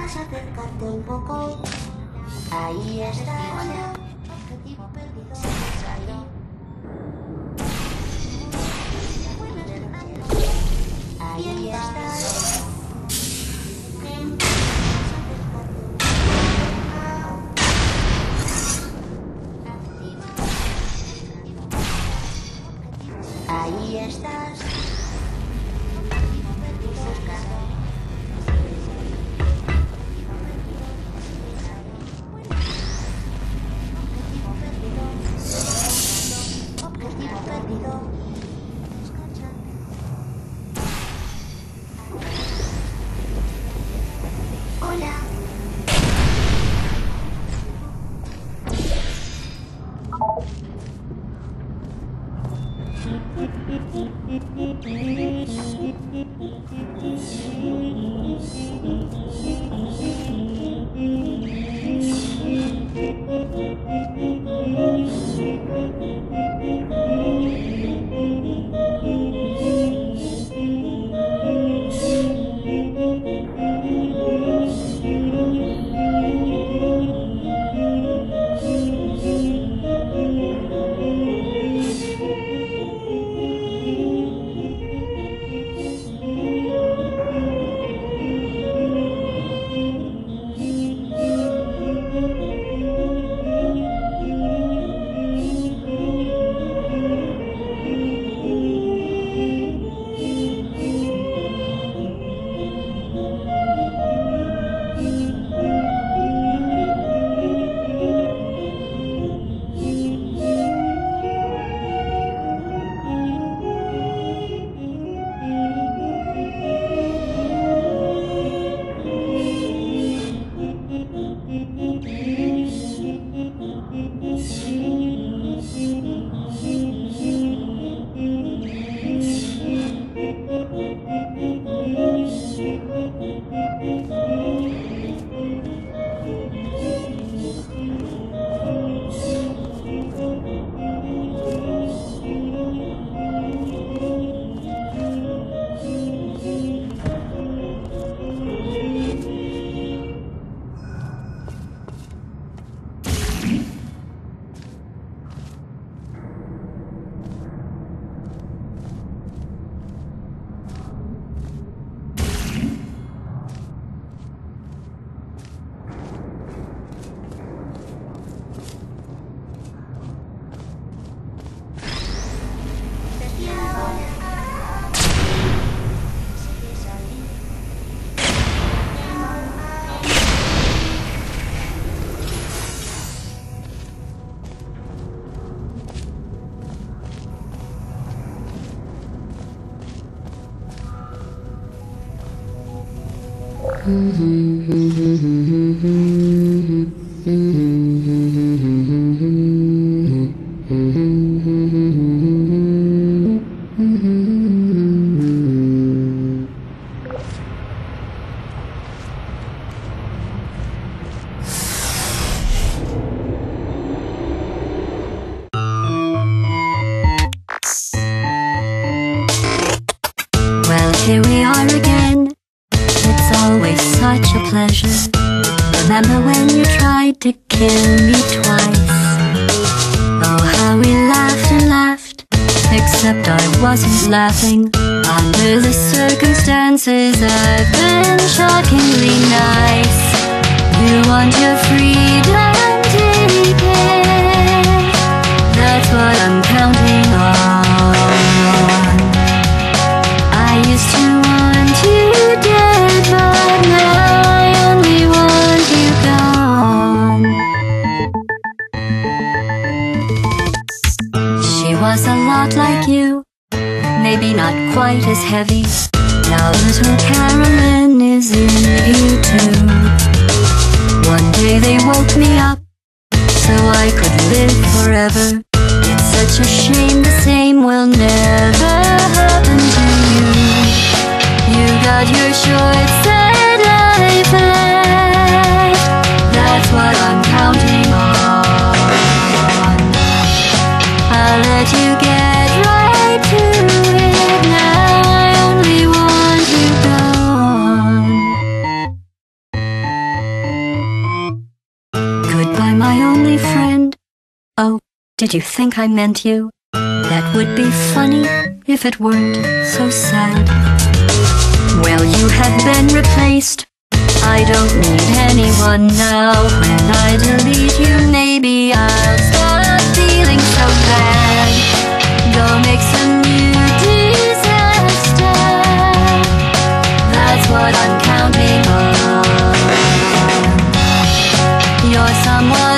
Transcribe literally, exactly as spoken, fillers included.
más acercarte un poco. Ahí estás. Objetivo perdido. Sigues ahí. Ahí estás. Ahí estás. Objetivo perdido. Hola. Here we are again. It's always such a pleasure. Remember when you tried to kill me twice? Oh, how we laughed and laughed. Except I wasn't laughing. Under the circumstances, I've been shockingly nice. You want your freedom, take it. That's what I'm counting on. I used to want you dead, but now I only want you gone. She was a lot like you, maybe not quite as heavy. Now little Carolyn is in you too. One day they woke me up, so I could live forever. It's such a shame the same will never happen to you. You got your short set life left. That's what I'm counting on. I'll let you get right to it. Now I only want you gone. Did you think I meant you? That would be funny if it weren't so sad. Well, you have been replaced. I don't need anyone now. When I delete you, maybe I'll stop feeling so bad. Go make some new disaster. That's what I'm counting on. You're someone